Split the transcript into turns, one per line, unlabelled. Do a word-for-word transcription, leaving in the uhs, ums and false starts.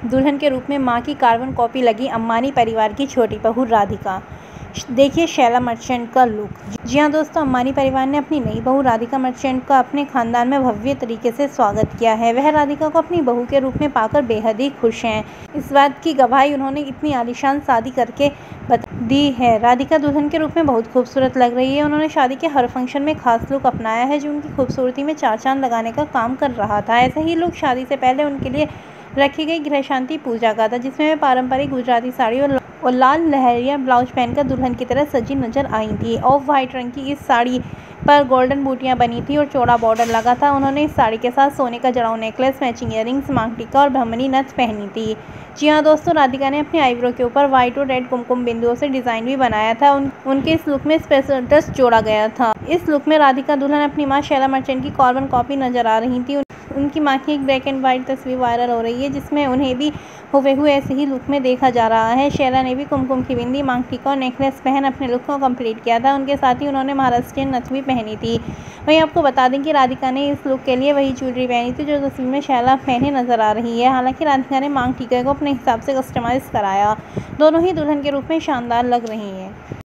दुल्हन के रूप में मां की कार्बन कॉपी लगी अंबानी परिवार की छोटी बहू राधिका। देखिए शैला मर्चेंट का लुक। जी हाँ दोस्तों, अंबानी परिवार ने अपनी नई बहू राधिका मर्चेंट का अपने खानदान में भव्य तरीके से स्वागत किया है। वह राधिका को अपनी बहू के रूप में पाकर बेहद ही खुश हैं। इस बात की गवाही उन्होंने इतनी आलीशान शादी करके दी है। राधिका दुल्हन के रूप में बहुत खूबसूरत लग रही है। उन्होंने शादी के हर फंक्शन में खास लुक अपनाया है जो उनकी खूबसूरती में चार चांद लगाने का काम कर रहा था। ऐसा ही लुक शादी से पहले उनके लिए रखी गई गृह शांति पूजा का था, जिसमें वे पारंपरिक गुजराती साड़ी और और लाल लहरिया ब्लाउज पहनकर दुल्हन की तरह सजी नजर आई थी। ऑफ वाइट रंग की इस साड़ी पर गोल्डन बूटियां बनी थी और चौड़ा बॉर्डर लगा था। उन्होंने इस साड़ी के साथ सोने का जड़ाऊ नेकलेस, मैचिंग इयररिंग्स, मांग टीका और ब्राह्मणी नथ पहनी थी। जी हाँ दोस्तों, राधिका ने अपने आईब्रो के ऊपर व्हाइट और रेड कुमकुम बिंदुओं से डिजाइन भी बनाया था। उन, उनके इस लुक में स्पेशल टच जोड़ा गया था। इस लुक में राधिका दुल्हन अपनी मां शैला मर्चेंट की कार्बन कॉपी नजर आ रही थी। उनकी मां की एक ब्लैक एंड व्हाइट तस्वीर वायरल हो रही है, जिसमें उन्हें भी हुबहू ऐसे ही लुक में देखा जा रहा है। शैला ने भी कुमकुम की बिंदी, मांग टीका और नेकलेस पहन अपने लुक को कंप्लीट किया था। उनके साथ ही उन्होंने महाराष्ट्रियन नथ भी पहनी थी। वहीं आपको बता दें कि राधिका ने इस लुक के लिए वही ज्वेलरी पहनी थी जो तस्वीर में शैला पहने नजर आ रही है। हालांकि राधिका ने मांग टीके को अपने हिसाब से कस्टमाइज कराया। दोनों ही दुल्हन के रूप में शानदार लग रही हैं।